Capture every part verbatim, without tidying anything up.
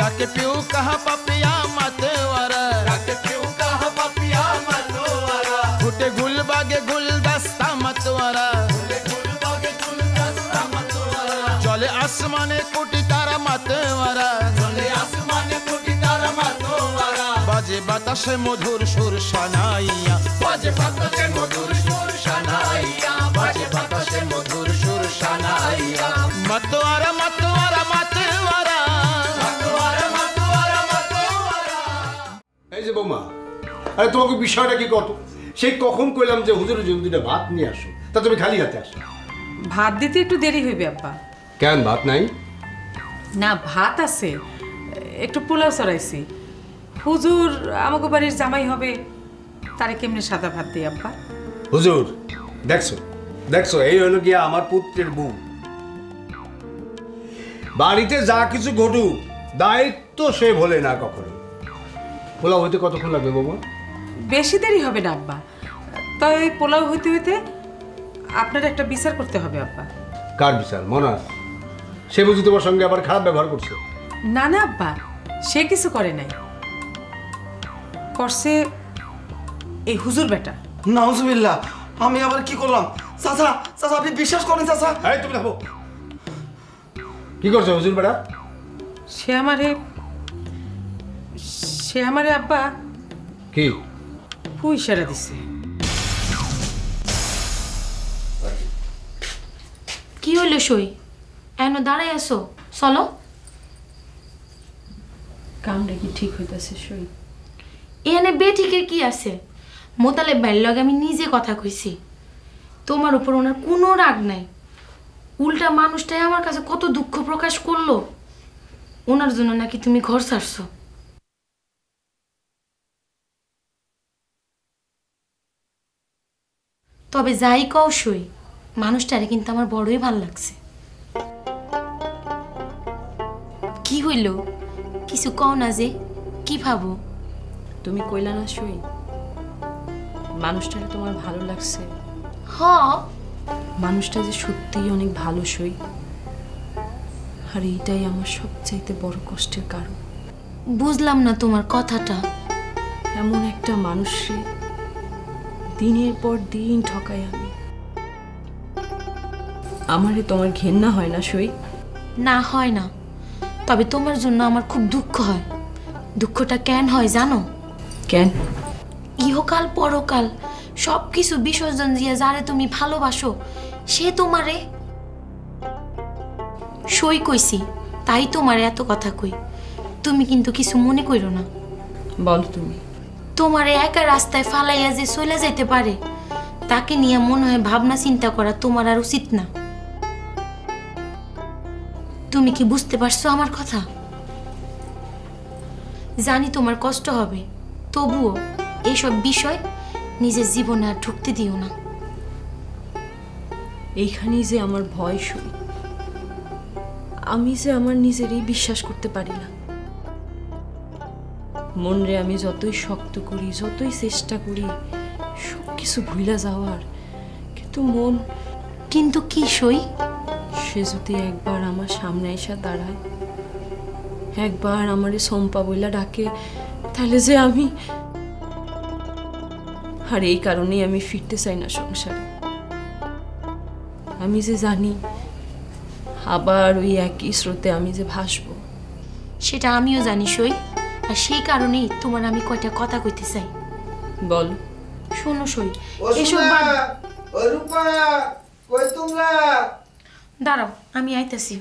डाके पियो कहा पपिया मतवारा डाके पियो कहा पपिया मतवारा फुटे गुल बागे गुलदस्ता मतवारा गुल बागे गुलदस्ता मतवारा चले आसमाने कोटि तारा मतवारा चले आसमाने कोटि तारा मतवारा बाजे बातासे मधुर सुर शनाइया बाजे बातासे मधुर सुर शनाइया बाजे बातासे मधुर सुर शनाइया मतवारा मतवारा मतवारा मतवारा मतवारा मतवारा এই যে বৌমা আরে তোমাকে বিষয়টা কি কত সেই কখন কইলাম যে হুজুরের জন্য দুইটা ভাত নিয়ে আসো তা তুমি খালি হাতে আসো ভাত দিতে একটু দেরি হইবে আব্বা কেন ভাত নাই না ভাত আছে একটু পোলাও চড়াইছি হুজুর আমাকে বাড়ির জামাই হবে তারে কেমনে সাদা ভাত দেই আব্বা হুজুর দেখছো দেখছো এই হলো গিয়া আমার পুত্রের বউ বাড়িতে যা কিছু ঘটুক দায়িত্ব সে ভোলে না কখনো পোলাও হইতে কতক্ষণ লাগবে বৌমা বেশি দেরি হবে না আব্বা তাই ওই পোলাও হইতে হইতে আপনার একটা বিচার করতে হবে আব্বা কার বিচার মনাস সে বুঝি তোমার সঙ্গে আবার খারাপ ব্যবহার করছে না না আব্বা সে কিছু করে নাই করছে এই হুজুর বেটা নাউজুবিল্লাহ আমি আবার কি করলাম চাচা চাচা আপনি বিশ্বাস করেন চাচা এই তুমি দেখো কি করছো হুজুর বেটা সে আমারে সে আমারে আব্বা কি পুইশারা দিছে কি হইলো সই এনো দাঁড়াই আসো চলো কামটা কি ঠিক হইতাছে সই এনে বেঠিকের কি আছে মোতালে বাইর লগে আমি নিজে কথা কইছি তোমার উপর ওনার কোনো রাগ নাই উল্টা মানুষটাই আমার কাছে কত দুঃখ প্রকাশ করলো ওনার জন্য নাকি তুমি ঘর ছাড়ছো তবে যাই কও সই মানুষটারে কিন্তু আমার বড়ই ভাল লাগছে কি হইল কিছু কও না যে কি ভাবো তুমি কইলা না সই মানুষটারে তোমার ভালো লাগছে হ মানুষটা যে সত্যিই অনেক ভালো সই আর এইটাই আমার সবচাইতে বড় কষ্টের কারণ বুঝলাম না তোমার কথাটা এমন একটা মানুষে দিনের পর দিন ঠকাই আমি আমারে তোমার ঘেন্না হয় না সই না হয় না তবে তোমার জন্য আমার খুব দুঃখ হয় দুঃখটা কেন হয় জানো কেন ইহকাল পরকাল সব কিছু বিসর্জন দিয়ে যারে তুমি ভালোবাসো সে তোমারে সই কইছি তাই তোমার এত কথা কই তুমি কিন্তু কিছু মনে কইরো না বল তুমি তোমারে একা রাস্তায় ফালাইয়া যে চলে যাইতে পারে তাকে নিয়ে মনে হয় ভাবনা চিন্তা করা তোমার আর উচিত না তুমি কি বুঝতে পারছো আমার কথা জানি তোমার কষ্ট হবে তবুও এইসব বিষয় নিজের জীবনে আর ঢুকতে দিও না এইখানেই যে আমার ভয় সই আমি যে আমার নিজেরই বিশ্বাস করতে পারি না মনরে আমি যতই শক্ত করি যতই চেষ্টা করি সব কিছু ভুলা যাওয়ার কিন্তু মন কিন্তু কি সই সে যদি একবার আমার সামনে এসে দাঁড়ায় একবার আমারে সম্পা বইলা ডাকে তাহলে যে আমি আর এই কারণেই আমি ফিরতে চাই না সংসারে আমি যে জানি আবার ওই একই স্রোতে আমি যে ভাসবো সেটা আমিও জানি সই আর সেই কারণেই তোমার আমি কয়টা কথা কইতে চাই বল শোনো সই এসব বাদ ও রূপা কই তোমরা দাঁড়াও আমি আইতাছি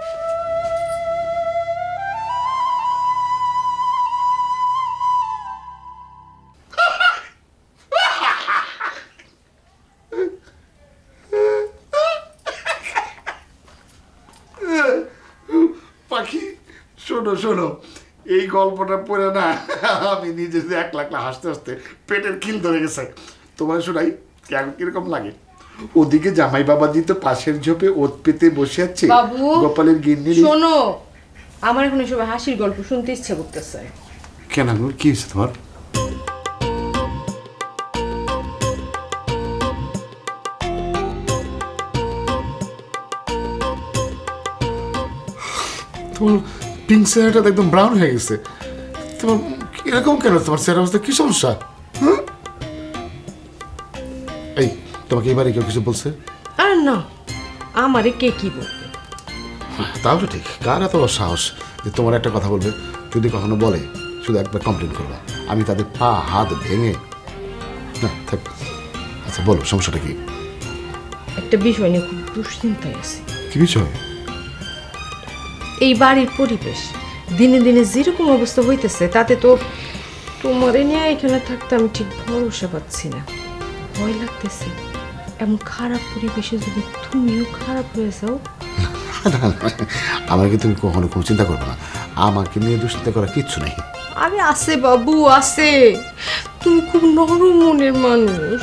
পাখি শোনো শোনো এই গল্পটা পড়ে না আমি নিজে এক লাখ হাসতে হাসতে পেটের খিল ধরে গেছে তোমার শোনাই কিরকম লাগে ওদিকে জামাই বাবা দিতে পাশের ঝোপে ওত পেতে বসে আছে গোপালের গিন্নি শোনো আমার এখন এসব হাসির গল্প শুনতে ইচ্ছে করতেছে কেন কি হয়েছে তোমার পিঙ্ক চেহারাটা একদম ব্রাউন হয়ে গেছে। তোমার এরকম কেন? তোমার চেহারা অবস্থা কি সমস্যা? হ্যাঁ এই তোমাকে এবারে কেউ কিছু বলছে? আর না, আমারে কে কি বলবে? তাও তো ঠিক, কার এত সাহস যে তোমার একটা কথা বলবে? যদি কখনো বলে শুধু একবার কমপ্লেন করবা, আমি তাদের পা হাত ভেঙে না থাক। আচ্ছা বলো সমস্যাটা কি? একটা বিষয় নিয়ে খুব দুশ্চিন্তায় আছি। কি বিষয়? এই বাড়ির পরিবেশ দিনে দিনে যেরকম অবস্থা হইতেছে, তাতে তো তোমারে নিয়ে এখানে থাকতে আমি ঠিক ভরসা পাচ্ছি না। ভয় লাগতেছে এমন খারাপ পরিবেশে যদি তুমিও খারাপ হয়ে যাও। আমাকে তুমি কখনো খুব চিন্তা করবে না, আমাকে নিয়ে দুশ্চিন্তা করার কিচ্ছু নেই। আরে আছে বাবু আছে, তুমি খুব নরম মনের মানুষ।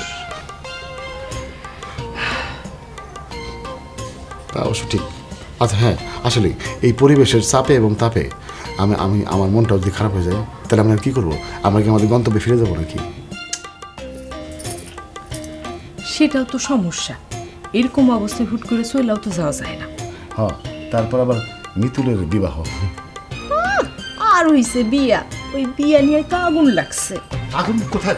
তা অবশ্য ঠিক। আচ্ছা হ্যাঁ, আসলে এই পরিবেশের চাপে এবং তাপে আমি আমি আমার মনটা যদি খারাপ হয়ে যায়, তাহলে আমরা কী করবো? আমরা কি আমাদের গন্তব্যে ফিরে যাবো নাকি? সেটাও তো সমস্যা, এরকম অবস্থায় হুট করে চলেও তো যাওয়া যায় না। হ্যাঁ, তারপর আবার মিতুলের বিবাহ। আর হইছে বিয়া, ওই বিয়া নিয়ে তো আগুন লাগছে। আগুন কোথায়?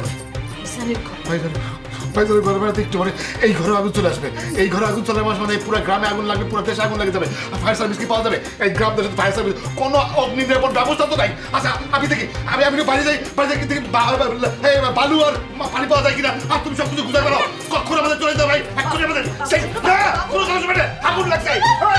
ঘরে বেড়াতে একটু মানে এই ঘরে আগুন চলে আসবে, এই ঘরে আগুন চলে আসবে মানে পুরো গ্রামে আগুন লাগবে, পুরো দেশে আগুন লেগে যাবে। ফায়ার সার্ভিস কি পাওয়া যাবে? এই গ্রাম দেশে ফায়ার সার্ভিস কোনো অগ্নি নিরাপদ ব্যবস্থা তো নাই। আচ্ছা আমি দেখি, আমি আমি বাড়ি যাই, বাড়ি যাই দেখি বালু আর পানি পাওয়া যায় কিনা। আর তুমি সব কিছু বুঝাই পারো, কখন আমাদের চলে যাবে ভাই, এক্ষুনি আমাদের আগুন লাগছে।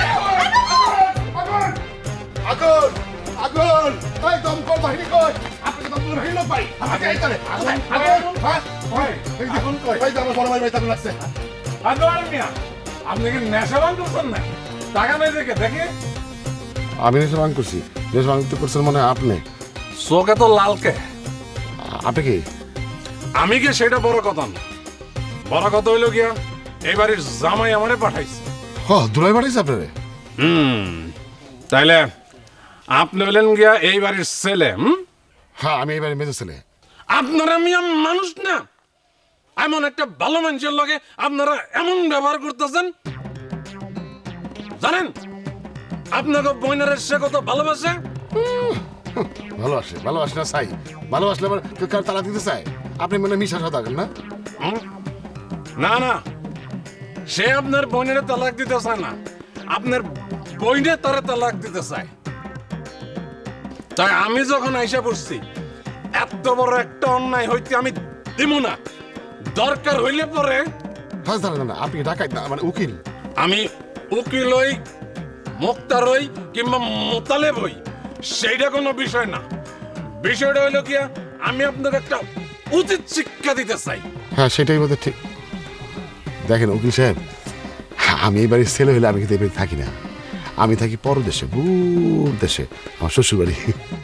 আগুন আগুন এই দমকল বাহিনী কই? আপনি তো দমকল বাহিনী লোক ভাই, আমাকে এই চলে আগুন আগুন হ্যাঁ ভাই এই আগুন কই? ভাই আমার বড় ভাই ভাই তাকে লাগছে। আগুন মিয়া, আপনি কি নেশা ভাঙ করছেন না? টাকা নেই দেখে দেখে। আমি নেশা ভাঙ করছি? নেশা ভাঙ করছেন মানে আপনি? চোখে তো লালকে। আপনি কি? আমি কি সেটা বড় কথা না, বড় কথা হইল গিয়া এই বাড়ির জামাই আমারে পাঠাইছে। হ দুলাই পাঠাইছে আপনারে? হুম, তাইলে আপনি হলেন গিয়া এই বাড়ির ছেলে? হুম, হ্যাঁ আমি এই বাড়ির মেজো ছেলে। আপনারা মিয়া মানুষ না, এমন একটা ভালো মানুষের লগে আপনারা এমন ব্যবহার করতেছেন। জানেন আপনাকে বইনার সে কত ভালোবাসে? ভালোবাসে? ভালোবাসে না চাই? ভালোবাসলে আবার কার তালা দিতে চায়? আপনি মনে মিশা সাদা না? না না, সে আপনার বইনের তালাক দিতে চায় না, আপনার বইনে তারা তালাক দিতে চায়। তাই আমি যখন আইসা পড়ছি, এত বড় একটা অন্যায় হইতে আমি দিব না। দরকার হইলে পরে না আপনি ডাকাত না, মানে উকিল। আমি উকিল হই, মুক্তার হই কিংবা মোতালেব হই, সেইটা কোনো বিষয় না। বিষয়টা হইল কি, আমি আপনাকে একটা উচিত শিক্ষা দিতে চাই। হ্যাঁ সেটাই বোধহয় ঠিক। দেখেন উকিল সাহেব, আমি এই বাড়ির ছেলে হইলে আমি কিন্তু এই বাড়ি থাকি না, আমি থাকি পরদেশে, দূর দেশে, আমার শ্বশুর বাড়ি।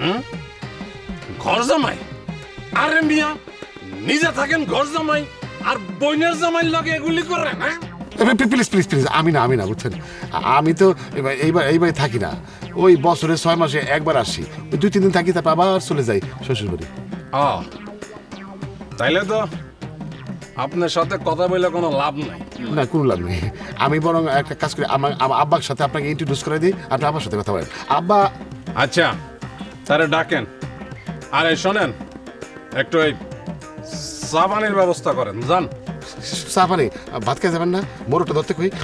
ঘর জামাই? আরে মিয়া, নিজে থাকেন ঘর জামাই আর বইনের জামাই লাগে এগুলি করেন? প্লিজ প্লিজ প্লিজ আমি না আমি না বুঝছেন, আমি তো এইবার এই বাড়ি থাকি না, ওই বছরে ছয় মাসে একবার আসি, দুই তিন দিন থাকি, তারপর আবার চলে যাই শ্বশুর বাড়ি। ও তাইলে তো আপনার সাথে কথা বলে কোনো লাভ নাই। না কোনো লাভ নেই, আমি বরং একটা কাজ করি, আমার আমার আব্বার সাথে আপনাকে ইন্ট্রোডিউস করে দিই, আপনি আব্বার সাথে কথা বলেন। আব্বা। আচ্ছা তারে ডাকেন, আর এই শোনেন একটু এই চা পানির ব্যবস্থা করেন। যান। চা পানি? ভাত খেয়ে যাবেন না? মোরটা ধরতে কই।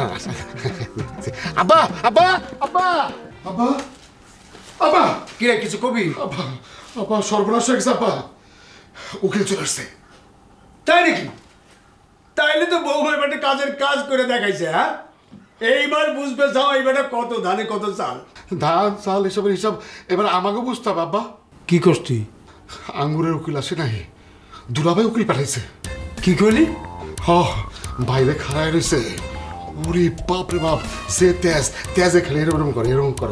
আব্বা আব্বা আব্বা আব্বা আব্বা কি রে, কিছু কবি? আব্বা আব্বা সর্বনাশ হয়ে গেছে আব্বা, উকিল চলে আসছে। তাই নাকি? তাইলে তো বৌমা এবারে কাজের কাজ করে দেখাইছে। হ্যাঁ এইবার বুঝবে যাও এইবারে কত ধানে কত চাল। ধান চাল এসবের হিসাব এবার আমাকে বুঝতে হবে। আব্বা কি করছি? আঙ্গুরের উকিল আসে নাই, দুলাভাই উকিল পাঠাইছে। কি করলি? হ বাইরে খাড়ায় রয়েছে, ওরে বাপ রে বাপ, সে তেজ তেজে খেলে এরকম করে এরকম করে।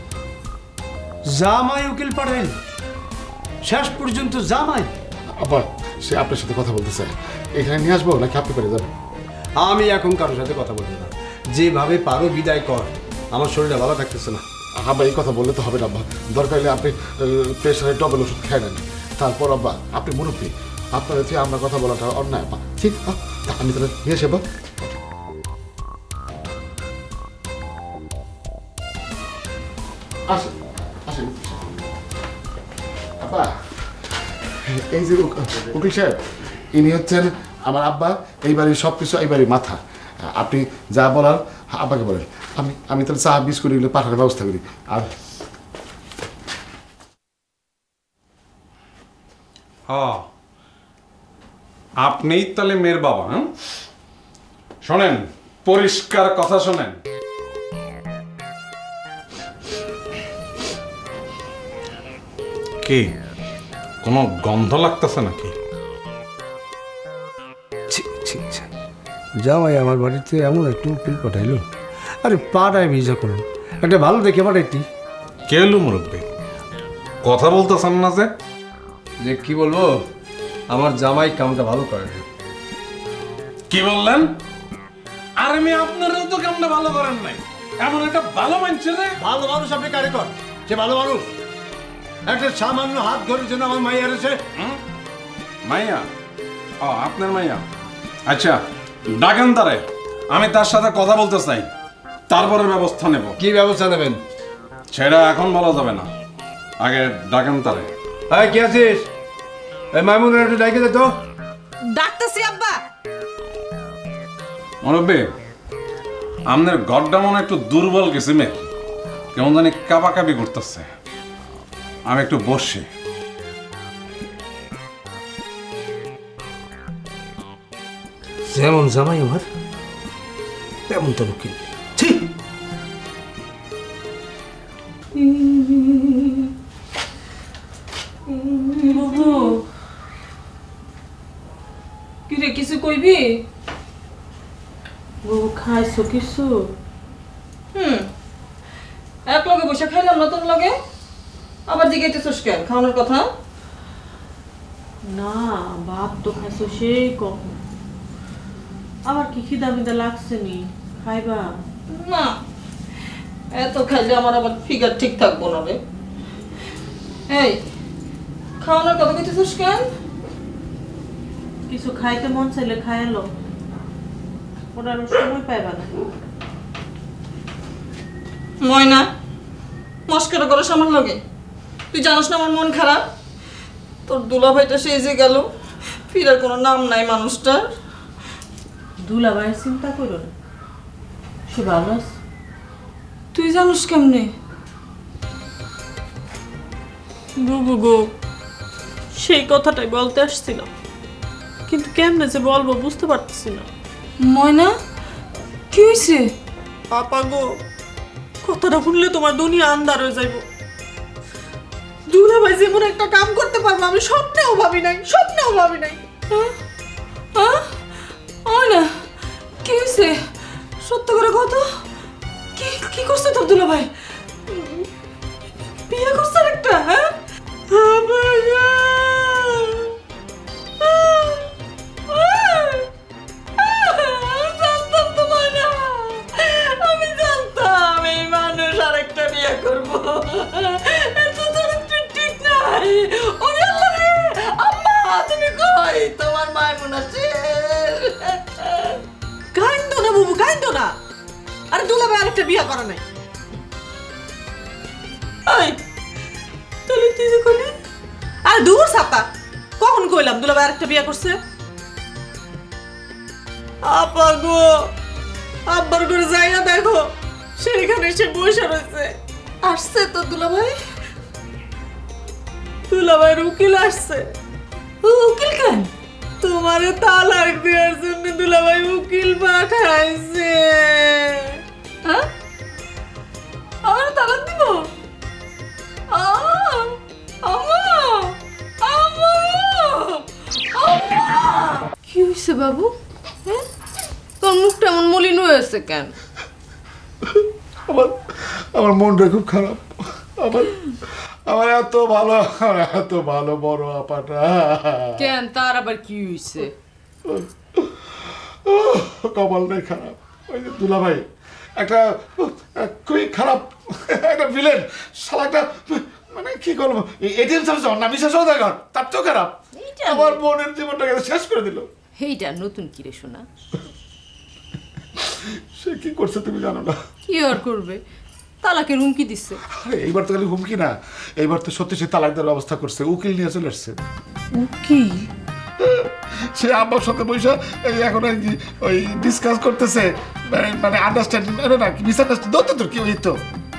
জামাই উকিল পাঠাইল? শেষ পর্যন্ত জামাই? আব্বা সে আপনার সাথে কথা বলতে চায়, এখানে নিয়ে আসবো নাকি আপনি করে যাবেন? আমি এখন কারোর সাথে কথা বলবো না, যেভাবে পারো বিদায় কর, আমার শরীরটা ভালো থাকতেছে না। আব্বা এই কথা বললে তো হবে না আব্বা, দরকার হলে আপনি প্রেশারের ডবল ওষুধ খেয়ে নেন, তারপর আব্বা আপনি মুরব্বী, আপনার হচ্ছে আমরা কথা বলাটা অন্যায় আব্বা। ঠিক আমি তাহলে নিয়ে আসি আব্বা। আসেন আব্বা এই যে উকিল সাহেব ইনি হচ্ছেন আমার আব্বা, এই বাড়ির সব কিছু এই বাড়ির মাথা। আপনি যা বলার আব্বাকে বলেন। আমি আমি তাহলে চা বিস্কুট এগুলো পাঠানোর ব্যবস্থা করি। আর হ্যাঁ আপনিই তাহলে মেয়ের বাবা? হ্যাঁ শোনেন, পরিষ্কার কথা শোনেন, কি কোনো গন্ধ লাগতেছে নাকি? জামাই আমার বাড়িতে এমন একটু উকিল পাঠাইলো, আরে পাঠাই ভিজা করুন একটা ভালো দেখে পাঠাইতি। কে এলো মুরব্বী? কথা বলতেছেন না যে? যে কি বলবো, আমার জামাই কামটা ভালো করে। কি বললেন? আর আমি আপনারও তো কামটা ভালো করেন নাই। এমন একটা ভালো মানুষ রে। ভালো মানুষ আপনি কারে কর? সে ভালো মানুষ একটা সামান্য হাত ধরার জন্য আমার মাইয়া এসে। মাইয়া? ও আপনার মাইয়া? আচ্ছা ডাকেন তারে, আমি তার সাথে কথা বলতে চাই, তারপরে ব্যবস্থা নেব। কি ব্যবস্থা নেবেন সেটা এখন বলা যাবে না, আগে ডাকেন তারে। হ্যাঁ কি আছিস? এই মাইমুনের একটু ডাকে দে তো। ডাকতেছি আব্বা। মুরব্বী আপনার ঘরটা মনে একটু দুর্বল গেছে, মেয়ে কেমন জানি কাঁপাকাঁপি করতেছে। আমি একটু বসি। যেমন জামাই আমার তেমন তো উকিল। ঠিক কিরে কিছু কইবি? বাবু খাইছো কিছু? হুম এক লগে বসে খাইলাম না তোর লগে, আবার জিগাইতেছস কেন খাওয়ানোর কথা? না ভাত তো খাইছো সেই কখন, আবার কি খিদা মিদা লাগছে নি খাইবা? না এত খাইলে আমার আবার ফিগার ঠিক থাকবো না রে। এই খাওয়ানোর কথা কইতেছস কেন? কিছু খাইতে মন চাইলে খাইলো, ওটার সময় পাইবা না। ময়না মস্করা করস আমার লগে? তুই জানিস না আমার মন খারাপ? তোর দুলাভাইটা সেই যে গেল, ফিরার কোনো নাম নাই মানুষটার। দুলাভাইয়ের চিন্তা করো না, সে ভালো আছে। তুই জানিস কেমনে? বুবু গো সেই কথাটাই বলতে আসছিল, কিন্তু কেমনে যে বলবো বুঝতে পারতেছি না। ময়না কি হয়েছে? পাপা গো কথাটা শুনলে তোমার দুনিয়া আন্ধার হয়ে যাইব। দুলাভাই যেমন একটা কাম করতে পারবো আমি স্বপ্নেও ভাবি নাই, স্বপ্নেও ভাবি নাই। ময়না কি হয়েছে? সত্য করে কত? কি কি করছে তোর দুলাভাই? বিয়ে করছে একটা? হ্যাঁ জানতাম তো ময়না, আমি জানতাম এই মানুষ আরেকটা বিয়ে করবো। এত চরিত্র ঠিক নাই। ওরে আল্লাহ রে, আম্মা তুমি কই? তোমার মাইমুন আছে? কাইন্দো না বুবু কাইন্দো না, আরে দুলাভাই আরেকটা বিয়ে করা নাই। এই তাহলে তুই যে কইলি? আরে দূর সাতা, কখন কইলাম দুলাভাই আরেকটা বিয়ে করছে? আপা গো আব্বার ঘরে যাই না দেখো, সেইখানে সে বসে রয়েছে। আসছে তো দুলাভাই? দুলাভাইয়ের উকিল আসছে। উকিল কেন? তোমারে তালাক দেওয়ার জন্য দুলাভাই উকিল পাঠাইছে। হ্যাঁ আমার তালাক দিব? কি হয়েছে বাবু? হ্যাঁ তোর মুখটা এমন মলিন হয়েছে কেন? আমার আমার মনটা খুব খারাপ। আমার আমার এত ভালো আমার এত ভালো বড় আপাটা কেন, তার আবার কি হয়েছে? কপালটাই খারাপ। ওই যে দুলাভাই একটা খুবই খারাপ একটা ভিলেন, শালা একটা মানে কি করবো, এটিএম সার্ভিস না বিশ্বাস দেখার তার তো খারাপ। আমার বোনের জীবনটাকে শেষ করে দিল। এইটা নতুন কি রে শোনা? সে কি করছে তুমি জানো না? কি আর করবে, তালাকের হুমকি দিচ্ছে। এইবার তো খালি হুমকি না, এইবার তো সত্যি সে তালাক দেওয়ার ব্যবস্থা করছে, উকিল নিয়ে চলে আসছে। উকিল? সে আব্বার সাথে বসে এই এখন আর কি ওই ডিসকাস করতেছে, মানে আন্ডারস্ট্যান্ডিং না কি মিসআন্ডারস্ট্যান্ডিং দত তোর কি ওই তো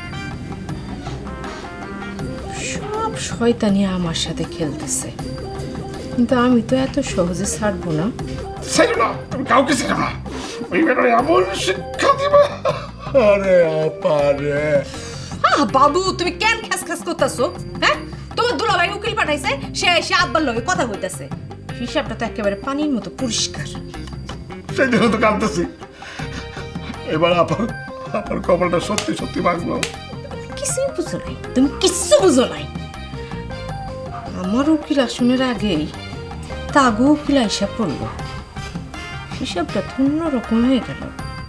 সব শয়তানি আমার সাথে খেলতেছে, কিন্তু আমি তো এত সহজে ছাড়বো না। ছেড়ে না, তুমি কাউকে ছেড়ে না, ওই বেটারে এমন শিক্ষা দিবা। আরে আপারে আহ বাবু, তুমি কেন খেস খেস করতেছো? হ্যাঁ, তোমার দুলাভাই উকিল পাঠাইছে, সে এসে আব্বার লগে কথা কইতাছে। হিসাবটা তো একেবারে পানির মতো পরিষ্কার। সেই জন্য তো কাঁদতেছি। এবার আপার আমার কপালটা সত্যি সত্যি ভাঙলো। কিছুই বুঝো নাই, তুমি কিচ্ছু বুঝো নাই। আমার উকিল আসনের আগেই তাগো উকিল আইসা পড়লো, হিসাবটা তো অন্যরকম হয়ে গেল।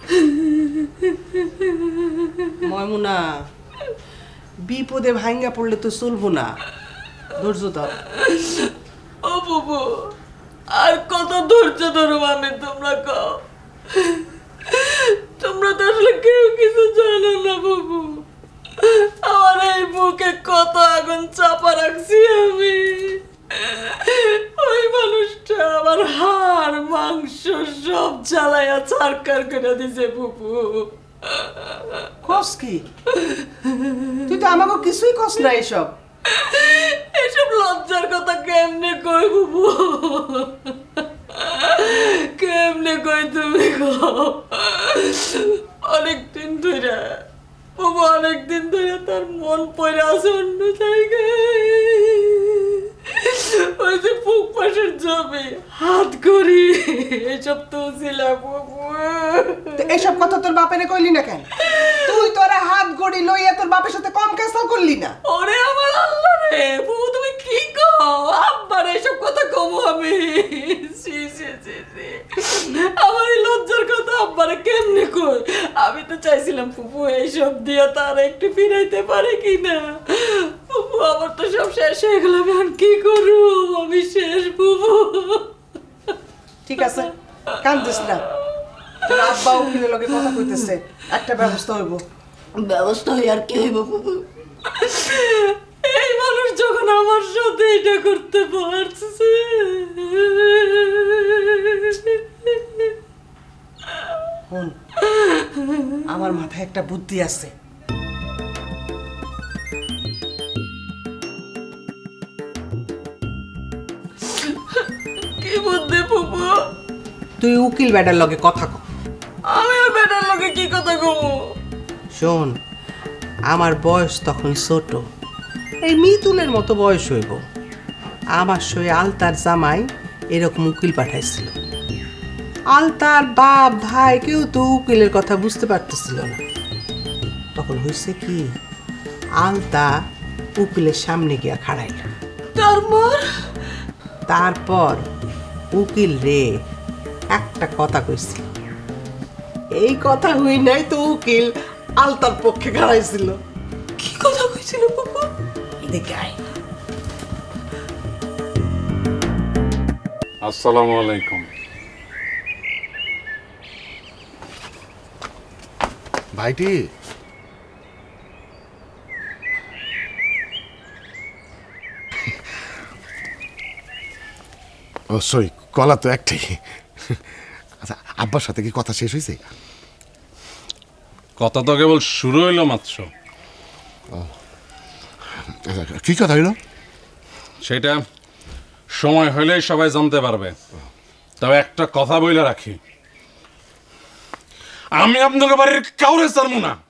ময়মুনা, বিপদে ভাঙ্গা পড়লে তো চলবো না, ধৈর্য ধর। ও বাবু, আর কত ধৈর্য ধরবো আমি? তোমরা কও, তোমরা তো আসলে কেউ কিছু জানো না বাবু। আমার এই বুকে কত আগুন চাপা রাখছি আমি। ওই মানুষটা আমার হাড় মাংস সব জ্বালাইয়া ছারকার করে দিছে বুবু। কস কি? তুই তো আমাকে কিছুই কস না এসব। এসব লজ্জার কথা কেমনে কই বুবু? কেমনে কই তুমি কও? অনেকদিন ধরে বাবু, অনেকদিন ধরে তার মন পড়ে আছে অন্য জায়গায়। ওই যে পুক পাশের জমি, হাত করি, এসব তো ছিল বাবু। এসব কথা তোর বাপেরে কইলি না কেন? তুই তোরা হাত গড়ি লইয়া তোর বাপের সাথে কম কেসাল করলি না? ওরে আমার আল্লাহ রে বাবু, তুমি কি কও? আব্বার এসব কথা কব আমি? সি সি সি সি, আমার এই লজ্জার কথা আব্বারে কেমনে কই? আমি তো চাইছিলাম ফুপু এইসব দিয়ে তার একটু ফিরাইতে পারে কিনা। ফুপু, আমার তো সব শেষ হয়ে গেল, আমি আর কি করু? আমি শেষ ফুপু। ঠিক আছে, কান্দিস না। তোর আব্বা উকিলের লগে কথা কইতেছে, একটা ব্যবস্থা হইব। ব্যবস্থা হই আর কি হইব ফুপু? এই মানুষ যখন আমার সাথে এটা করতে পারছে। আমার মাথায় একটা বুদ্ধি আছে। কি বুদ্ধি ফুপু? তুই উকিল বেটার লগে কথা কও। আমি ওই বেটার লগে কি কথা কব? শোন, আমার বয়স তখন ছোট, এই মিতুলের মতো বয়স হইব। আমার সই আলতার জামাই এরকম উকিল পাঠাইছিল। আলতার বাপ ভাই কেউ তো উকিলের কথা বুঝতে পারতেছিল না। তখন হয়েছে কি, আলতা উকিলের সামনে গিয়া খাড়াইল। তারপর তারপর উকিল রে একটা কথা কইছিল। এই কথা হই নাই তো উকিল আলতার পক্ষে খাড়াইছিল। কি কথা কইছিল বাবা? দেখে আয়। আসসালামু আলাইকুম। ভাইটি ও সরি, কলা তো একটাই। আচ্ছা, আব্বার সাথে কি কথা শেষ হয়েছে? কথা তো কেবল শুরু হইলো মাত্র। কি কথা হইল? সেটা সময় হইলেই সবাই জানতে পারবে। তবে একটা কথা বইলে রাখি, আমি আপনাকে বাড়ির কাউরে ছাড়বো না।